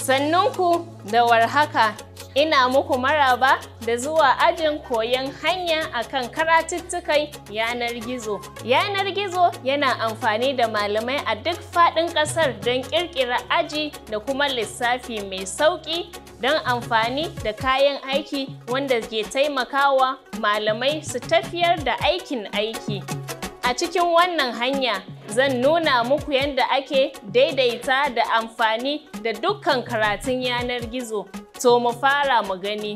Sannunku da warhaka, ina muku maraba da zuwa ajin koyon hanya akan karatuttukan yanar gizo. Yanar gizo yana amfani da malamai a duk faɗin ƙasar don ƙirƙira aji da kuma lissafi mai sauƙi don amfani da kayan aiki wanda ke taimakawa malamai su tafiyar da aikin aiki. A cikin wannan hanya, zan nuna muku yadda ake daidaita da amfani da dukkan karatun yanar gizo. To mu fara mu gani.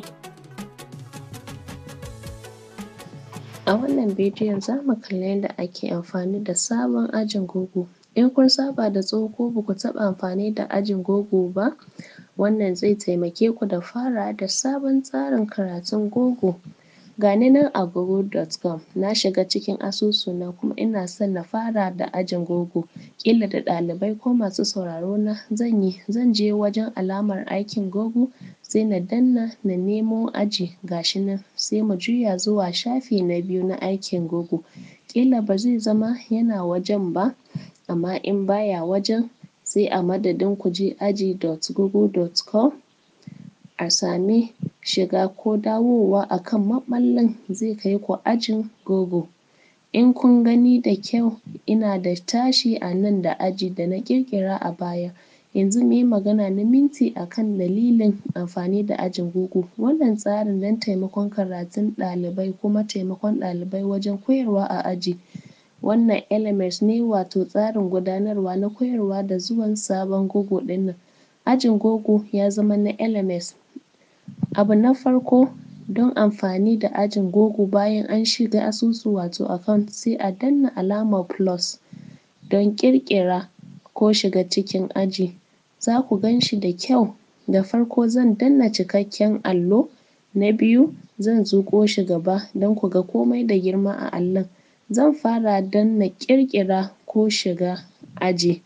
A wannan bidiyon za mu kalli yadda ake amfani da sabon ajin Google. In kun saba da tsoho ko ba ku taɓa amfani da ajin Google ba, wannan zai taimake ku da farawa da sabon tsarin karatun Google. Ga ni nan a google.com, na shiga cikin asusuna kuma ina son na fara da ajin Google. Ƙila da ɗalibai ko masu sauraro na zan je wajen alamar aikin Google, sai na danna na nemo aji, ga shi nan, sai mu juya zuwa shafi na biyu na aikin Google. Ƙila ba zai zama yana wajen ba, amma in baya wajen, sai a madadin ku je aji.google.com, a sami shiga ko dawowa a kan maɓallin zai kai ku ajin Google. In kun gani da kyau, ina da tashi a nan da aji da na ƙirƙira a baya. Yanzu mu yi magana na minti a kan dalilin amfani da ajin Google. Wannan tsarin don taimakon karatun ɗalibai kuma taimakon ɗalibai wajen koyarwa a aji. Wannan LMS ne, wato tsarin gudanarwa na koyarwa da zuwan sabon Google ɗin nan. Ajin Google ya zama na LMS. Abu na farko don amfani da ajin Google bayan an shiga asusu wato account, sai a danna alamar plus don ƙirƙira ko shiga cikin aji. Za ku gan shi da kyau. Da farko zan danna cikakken allo, na biyu zan zuƙo shi gaba don ku ga komai da girma a allon. Zan fara danna ƙirƙira ko shiga aji.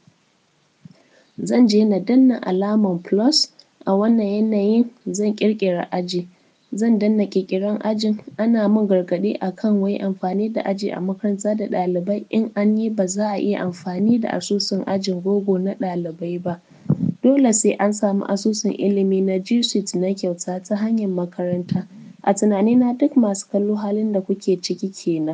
Zan je na danna alamar plus, a wannan yanayin zan ƙirƙira aji. Zan danna ƙirƙiran ajin. Ana min gargaɗi a kan wai amfani da aji a makaranta da ɗalibai, in an yi ba za a iya amfani da asusun ajin Google na ɗalibai ba. Dole sai an samu asusun ilimi na G Suite na kyauta ta hanyar makaranta. A tunanina duk masu kallo halin da kuke ciki kenan.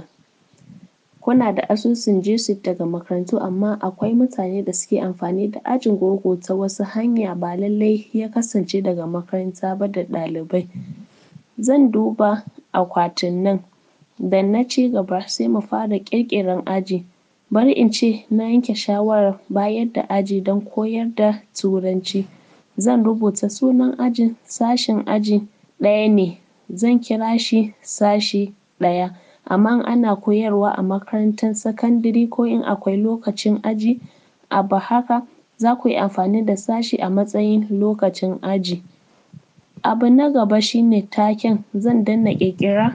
Kuna da asusun G Suite daga makarantu, amma akwai mutane da suke amfani da ajin Google ta wasu hanya, ba lallai ya kasance daga makaranta ba da ɗalibai. Zan duba akwatin nan, da na ci gaba sai mu fara ƙirƙiran aji. Bari in ce na yanke shawarar bayar da aji don koyar da Turanci. Zan rubuta sunan ajin, sashen aji ɗaya ne, zan kira shi sashi ɗaya. Amma in ana koyarwa a makarantar sakandire ko in akwai lokacin aji, abu haka, za ku yi amfani da sashi a matsayin lokacin aji. Abu na gaba shi ne taken. Zan danna ƙirƙira,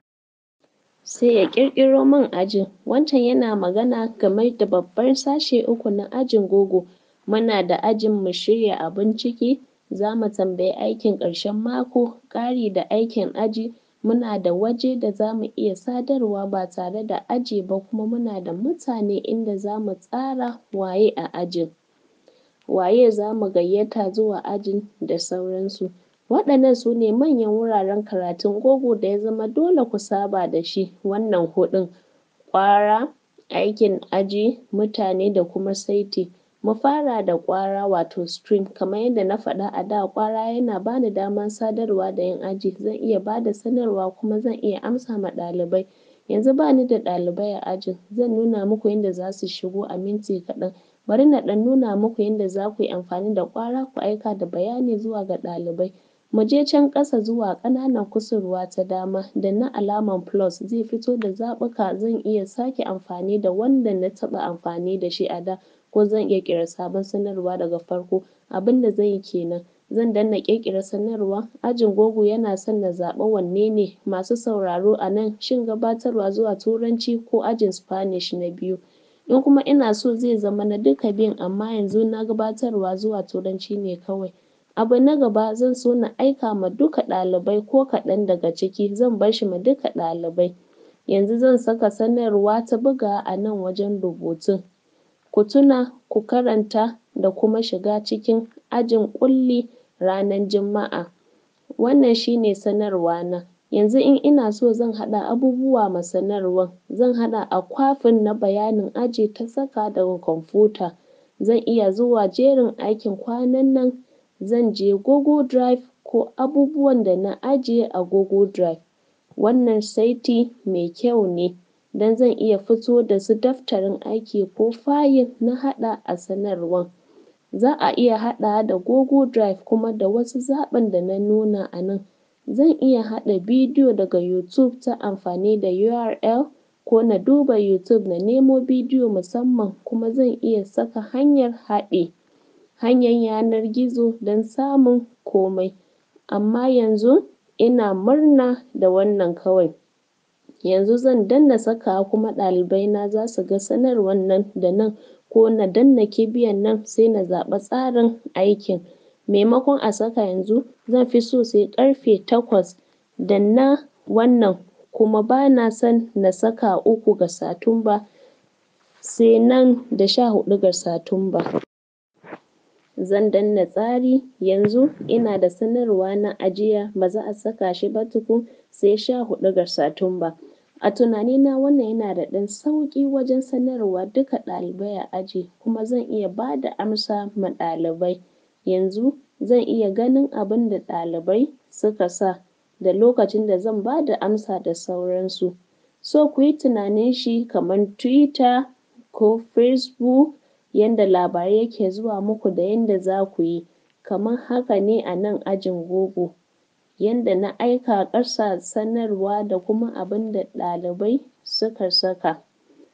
sai ya ƙirƙiro min ajin. Wancan yana magana game da babban sashe uku na ajin Google. Muna da ajin mu shirya abin ciki, za mu tambayi aikin ƙarshen mako, ƙari da aikin aji, muna da waje da za mu iya sadarwa ba tare da aji ba, kuma muna da mutane inda za mu tsara waye a ajin, waye za mu gayyata zuwa ajin da sauransu. Waɗannan su ne manyan wuraren karatun Google da ya zama dole ku saba da shi. Wannan huɗun: ƙwara, aikin aji, mutane da kuma saiti. Mu fara da ƙwara wato stream. Kamar yadda na faɗa a da, ƙwara yana ba ni damar sadarwa da 'yan aji. Zan iya ba da sanarwa kuma zan iya amsa ma ɗalibai. Yanzu ba ni da ɗalibai a ajin, zan nuna muku yadda za su shigo a minti kaɗan. Bari na ɗan nuna muku yadda za ku yi amfani da ƙwara ku aika da bayani zuwa ga ɗalibai. Mu je can ƙasa zuwa ƙananan kusurwa ta dama, danna alamar plus, zai fito da zaɓuka. Zan iya sake amfani da wanda na taɓa amfani da shi a da, ko zan iya ƙirƙira sabon sanarwa daga farko. Abin da zan yi kenan. Zan danna ƙirƙira sanarwa. Ajin Google yana son na zaɓi wanne ne. Masu sauraro a nan, shin gabatarwa zuwa Turanci ko ajin Spanish na biyu? In kuma ina so zai zama na duka biyun, amma yanzu na gabatarwa zuwa Turanci ne kawai. Abu na gaba, zan so na aika ma duka ɗalibai ko kaɗan daga ciki. Zan bar shi ma duka ɗalibai. Yanzu zan saka sanarwa ta bugawa a nan wajen rubutun. Ku tuna ku karanta da kuma shiga cikin ajin ƙulli ranar Juma'a. Wannan shi ne sanarwa na. Yanzu in ina so zan haɗa abubuwa ma sanarwan, zan haɗa a kwafin na bayanin aji ta saka daga kwamfuta. Zan iya zuwa jerin aikin kwanan nan, zan je Google Drive ko abubuwan da na ajiye a Google Drive. Wannan saiti mai kyau ne don zan iya fito da su daftarin aiki ko fayil na haɗa a sanarwan. Za a iya haɗawa da Google Drive kuma da wasu zaɓin da na nuna a nan. Zan iya haɗa bidiyo daga YouTube ta amfani da URL ko na duba YouTube na nemo bidiyo musamman kuma zan iya saka hanyar yanar gizo don samun komai. Amma yanzu ina murna da wannan kawai. Yanzu zan danna sakawa kuma ɗalibaina za su ga sanarwan nan da nan ko na danna kibiyan nan sai na zaɓi tsarin aikin. Maimakon a saka yanzu zan fi so sai ƙarfe 8 danna wannan kuma ba na son na saka 3 ga Satumba sai nan da 14 ga Satumba. Zan danna tsari, yanzu ina da sanarwa na ajiya ba za a saka shi ba tukun sai 14 ga Satumba. A tunanina wannan yana da ɗan sauƙi wajen sanarwa duka ɗalibai a aji kuma zan iya ba da amsa ma ɗalibai. Yanzu zan iya ganin abin da ɗalibai suka sa da lokacin da zan ba da amsa da sauransu. So ku yi tunanin shi kamar Twitter ko Facebook yanda labarai yake zuwa muku da yanda za ku yi. Kamar haka ne a nan ajin Google. Yanda na aika ƙasa sanarwa da kuma abin da ɗalibai suka saka.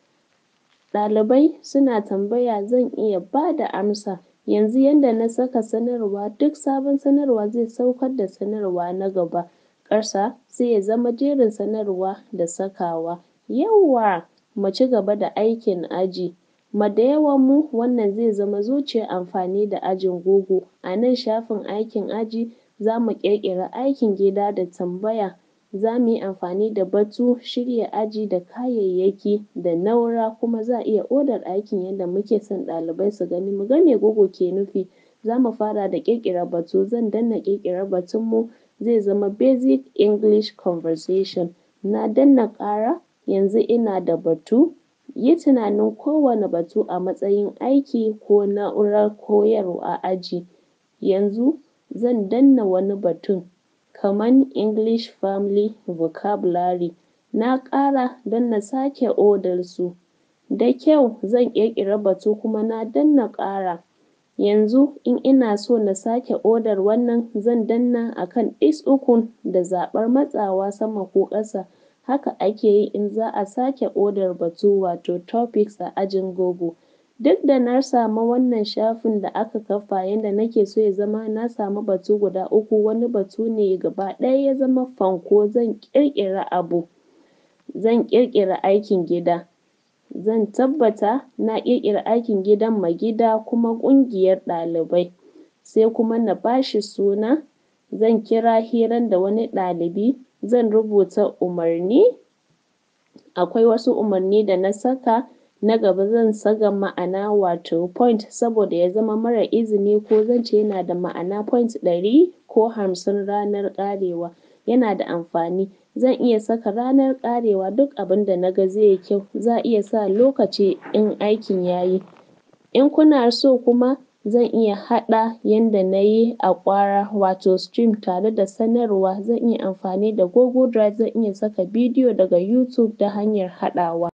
Ɗalibai suna tambaya zan iya ba da amsa. Yanzu yanda na saka sanarwa duk sabon sanarwa zai saukar da sanarwa na gaba ƙasa sai ya zama jerin sanarwa da sakawa. Yawwa! Mu ci gaba da aikin aji. Ma da yawanmu wannan zai zama zuciyar amfani da ajin Google. A nan shafin aikin aji za mu ƙirƙira aikin gida da tambaya. Za mu yi amfani da batu, shirya aji da kayayyaki da na'ura kuma za a iya odar aikin yanda muke son ɗalibai su gani. Mu ga me Google ke nufi. Za mu fara da ƙirƙira batu. Zan danna ƙirƙira batunmu zai zama Basic English Conversation. Na danna ƙara, yanzu ina da batu. Yi tunanin kowane batu a matsayin aiki ko na'urar koyarwa a aji. Yanzu zan danna wani batun kaman English Family Vocabulary. Na ƙara don na sake odar su. Da kyau, zan ƙirƙira batu kuma na danna ƙara. Yanzu in ina so na sake odar wannan zan danna a kan ɗis ukun da zaɓar matsawa sama ko ƙasa. Haka ake yi in za a sake odar batu wato topics a ajin Google. Duk da na samu wannan shafin da aka kafa yanda nake so ya zama na samu batu guda 3 wani batu ne gaba ɗaya ya zama fanko zan ƙirƙira abu. Zan ƙirƙira aikin gida. Zan tabbata na ƙirƙira aikin gidan ma gida kuma ƙungiyar ɗalibai. Sai kuma na ba shi suna. Zan kira hiran da wani ɗalibi. Zan rubuta umarni. Akwai wasu umarni da na saka. Na gaba zan saka ma'ana wato point saboda ya zama mara izini ko zan ce yana da ma'ana point 100 ko 50 ranar ƙarewa. Yana da amfani. Zan iya saka ranar ƙarewa duk abin da na ga zai yi kyau. Za a iya sa lokaci in aikin ya yi. In kuna so kuma zan iya haɗa yanda na yi a ƙwara wato stream tare da sanarwa. Zan iya amfani da Google Drive. Zan iya saka bidiyo daga YouTube ta hanyar haɗawa.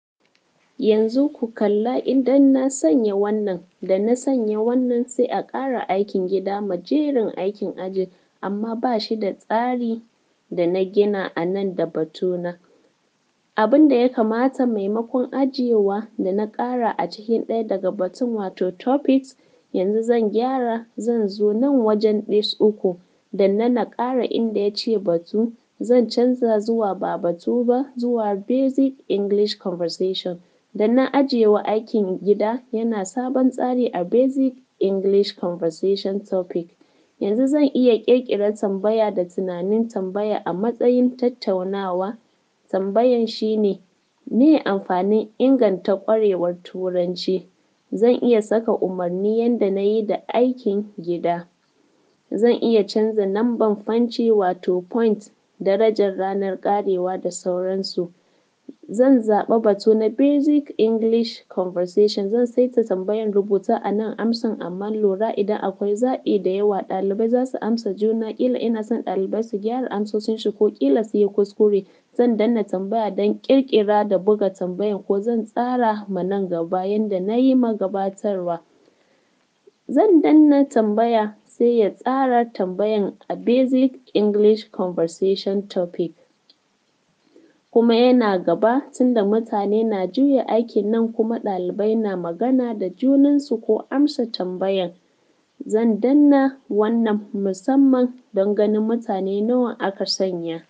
Yanzu ku kalla idan na sanya wannan, da na sanya wannan sai a ƙara aikin gida ma jerin aikin ajin amma ba shi da tsari da na gina a nan da batuna. Abin da ya kamata maimakon ajiyewa da na ƙara a cikin ɗaya daga batun wato topics, yanzu zan gyara zan zo nan wajen ɗis uku danna na ƙara inda ya ce batu. Zan canza zuwa ba batu ba zuwa Basic English Conversation. Da na ajiyewa aikin gida yana sabon tsari a Basic English Conversation topic. Yanzu zan iya ƙirƙira tambaya da tunanin tambaya a matsayin tattaunawa. Tambayan shi ne, meye amfanin inganta ƙwarewar Turanci? Zan iya saka umarni yanda na yi da aikin gida. zan iya canza namban fanci wato point, darajar ranar ƙarewa da sauransu. Zan zaɓa batu na basic English conversation, zan saita tambayan rubuta a nan amsan amma lura idan akwai zaɓi da yawa ɗalibai za su amsa juna, ƙila ina son ɗalibai su gyara amsoshinsu ko ƙila su yi kuskure. Zan danna tambaya don ƙirƙira da buga tambayan ko zan tsara ma nan gaba yanda na yi ma gabatarwa. Zan danna tambaya sai ya tsara tambayan a basic English conversation topic. Kuma yana gaba tunda mutane na juya aikin nan kuma ɗalibai na magana da junansu ko amsa tambayan. Zan danna wannan musamman don ganin mutane nawa aka sanya.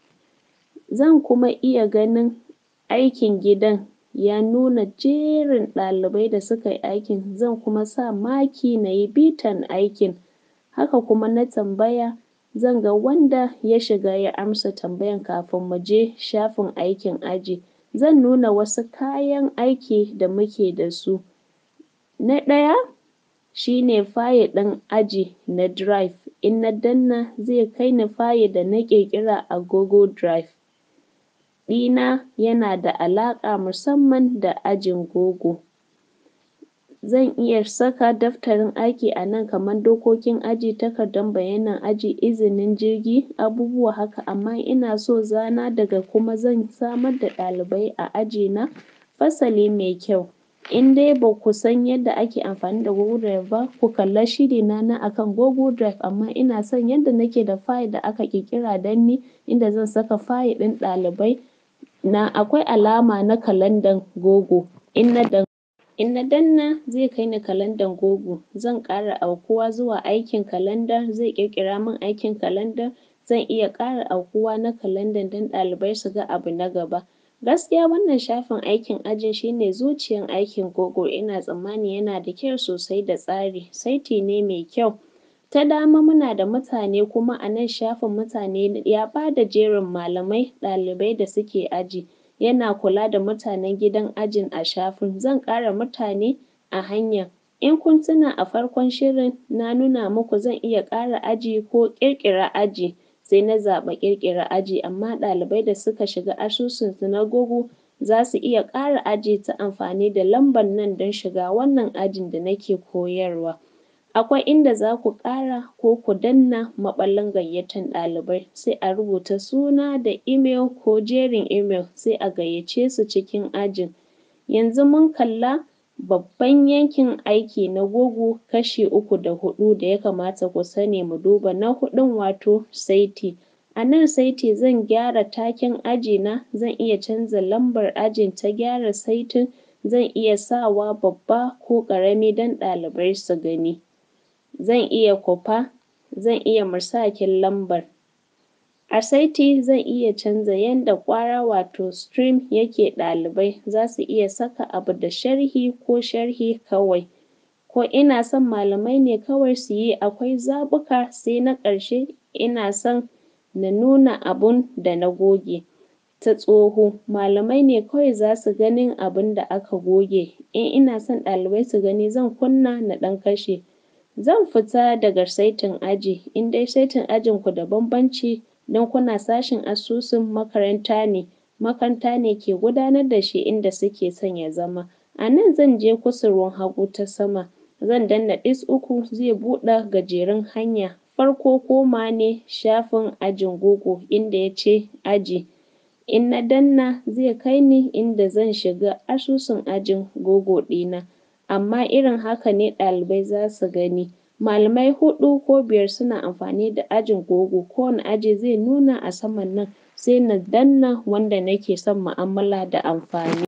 Zan kuma iya ganin aikin gidan ya nuna jerin ɗalibai da suka yi aikin, zan kuma sa maki na yi bitan aikin. Haka kuma na tambaya zan ga wanda ya shiga ya amsa tambayan kafin mu je shafin aikin aji. Zan nuna wasu kayan aiki da muke da su. Na ɗaya shi ne fayil ɗin aji na drive, in na danna zai kai ni fayil da na ƙirƙira a Google Drive ɗina yana da alaƙa musamman da ajin Google. Zan iya saka daftarin aiki a nan kaman dokokin aji, takardan bayanan aji, izinin jirgi, abubuwa haka, amma ina so zana daga kuma zan samar da ɗalibai a ajina fasali mai kyau. In dai ba ku san yadda ake amfani da Google Drive ba, ku kalla shirina na akan Google Drive, amma ina son yadda nake da fayil da aka ƙirƙira don ni inda zan saka fayil ɗin ɗalibai na akwai alama na kalandan Google. In na danna zai kai ni kalandan Google, zan ƙara aukuwa zuwa aikin kalanda, zai ƙirƙira min aikin kalanda, zan iya ƙara aukuwa na kalandan don ɗalibai su ga abu na gaba. Gaskiya wannan shafin aikin ajin shi ne zuciyan aikin Google, ina tsammani yana da kyau sosai da tsari, saiti ne mai kyau. Ta dama muna da mutane kuma a nan shafin mutane ya ba da jerin malamai, ɗalibai da suke aji. Yana kula da mutanen gidan ajin a shafin. Zan ƙara mutane a hanya. In kun tuna a farkon shirin na nuna muku zan iya ƙara aji ko ƙirƙira aji, sai na zaɓa ƙirƙira aji, amma ɗalibai da suka shiga asusunsu na Google za su iya ƙara aji ta amfani da lamban nan don shiga wannan ajin da nake koyarwa. Akwai inda za ku ƙara ko ku danna maɓallin gayyatan ɗalibai, sai a rubuta suna da email ko jerin email sai a gayyace su cikin ajin. Yanzu mun kalla babban yankin aiki na Google kashi 3 da 4 da ya kamata ku sani mu duba na huɗun wato saiti. A nan saiti zan gyara taken ajina, zan iya canza lambar ajin ta gyara saitin, zan iya sawa babba ko ƙarami don ɗalibai su gani. Zan iya kwafa, zan iya masakin lambar. A saiti zan iya canza yanda ƙwara wato stream yake ɗalibai za su iya saka abu da sharhi ko sharhi kawai. Ko ina son malamai ne kawai su yi, akwai zaɓuka, sai na ƙarshe ina son na nuna abun da na goge. Ta tsoho, malamai ne kawai za su ganin abun da aka goge. In ina son ɗalibai su gani zan kunna na ɗan kashe. Zan fita daga saitin aji, in dai saitin ajinku da bambanci don kuna sashin asusun makaranta ne ke gudanar da shi inda suke son ya zama. A nan zan je kusurwan hagu ta sama, zan danna -3 zai buɗe gajerun hanya. Farko komawa ne shafin ajin Google inda ya ce aji. In na danna zai kai ni inda zan shiga asusun ajin Google ɗina, amma irin haka ne ɗalibai za su gani. Malamai 4 ko 5 suna amfani da ajin Google, kowane aji zai nuna a saman nan, sai na danna wanda nake son mu'amala da amfani.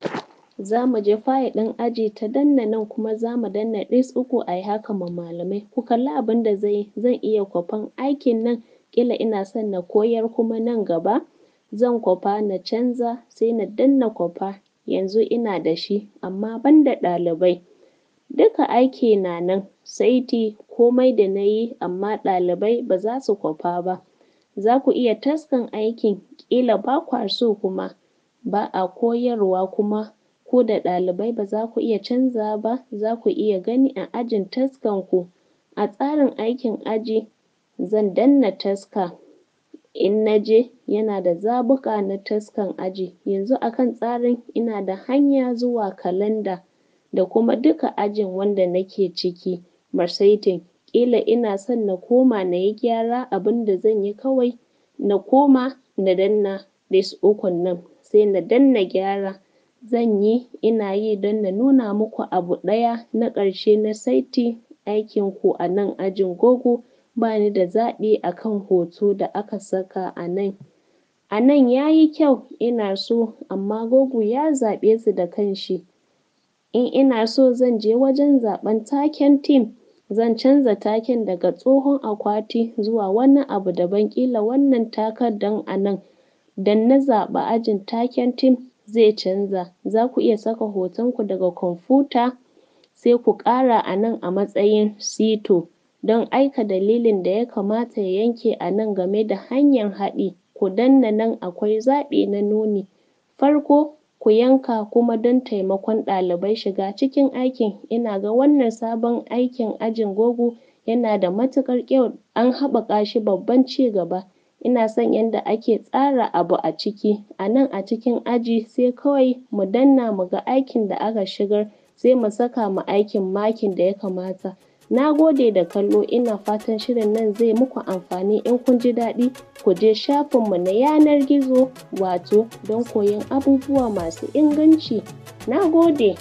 Za mu je fayil ɗin aji ta danna nan kuma za mu danna -3 a yi haka ma malamai. Ku kalli abin da zan yi, zan iya kwafan aikin nan, ƙila ina son na koyar kuma nan gaba, zan kwafa na canza sai na danna kwafa, yanzu ina da shi, amma ban da ɗalibai. Duka aiki na nan, saiti komai da na yi, amma ɗalibai ba za su kwafa ba. Za ku iya taskan aikin, ƙila ba kwa so kuma ba a koyarwa kuma ku da ɗalibai ba za ku iya canzawa ba, za ku iya gani a ajin taskanku. A tsarin aikin aji zan danna taska, in naje yana da zaɓuka na taskan aji. Yanzu akan tsarin ina da hanya zuwa kalanda da kuma duka ajin wanda nake ciki marsating. Ƙila ina son na koma nayi gyara, abinda zanyi kawai na koma na danna list ukun nan sai na danna gyara. Zanyi ina yi don na nuna muku abu ɗaya na ƙarshe na saiti aikin ku a nan ajin gogo. Bani da zaɓi akan hoto da aka saka a nan. A nan yayi kyau ina so, amma gogo ya zaɓe su da kanshi. In ina so zan je wajen zaɓen taken theme, zan canza taken daga tsohon akwati zuwa wani abu daban, ƙila wannan takardan a nan. Dan na zaɓi ajin taken theme zai canza. Za ku iya saka hoton ku daga kwamfuta sai ku ƙara a nan a matsayin sito don aika dalilin da ya kamata ya yanke a nan game da hanyar haɗi. Ku danna nan akwai zaɓi na nuni. Farko ku yanka kuma don taimakon ɗalibai shiga cikin aikin. Ina ga wannan sabon aikin ajin gogo yana da matuƙar kyau, an haɓaka shi babban cigaba. Ina son yanda ake tsara abu a ciki. A nan a cikin aji sai kawai mu danna mu ga aikin da aka shigar sai mu saka ma aikin makin da ya kamata. Na gode da kallo, ina fatan shirin nan zai muku amfani. In kun ji daɗi ku je shafinmu na yanar gizo wato don koyon abubuwa masu inganci. Na gode.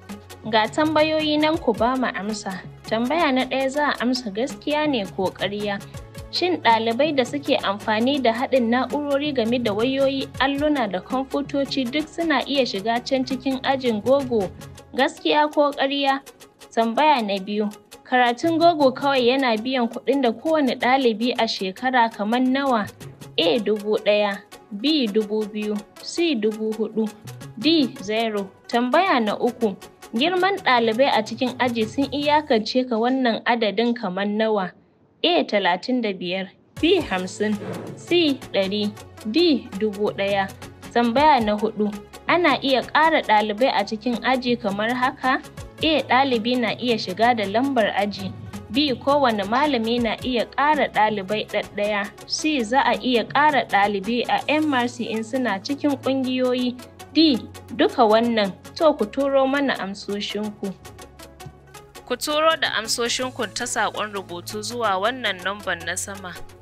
Ga tambayoyi nan ku ba mu amsa. Tambaya na ɗaya za a amsa gaskiya ne ko ƙarya. Shin ɗalibai da suke amfani da haɗin na'urori game da wayoyi, alluna da kwamfutoci duk suna iya shiga can cikin ajin gogo? Gaskiya ko ƙarya? Tambaya na biyu. Karatun gogo kawai yana biyan kuɗin da kowane ɗalibi a shekara kamar nawa? A 1000, B 2000, C 4000, D 0. Tambaya na uku. Girman ɗalibai a cikin aji sun iyakance ka wannan adadin kamar nawa? A 35, B 50, C 100, D 1000. Tambaya na huɗu. Ana iya ƙara ɗalibai a cikin aji kamar haka? A. Ɗalibi na iya shiga da lambar aji. B. Kowane malami na iya ƙara ɗalibai ɗaɗɗaya. C. Za a iya ƙara ɗalibai a MRC in suna cikin ƙungiyoyi. D. Duka wannan. To ku turo mana amsoshinku. Ku turo da amsoshinku ta saƙon rubutu zuwa wannan lambar na sama.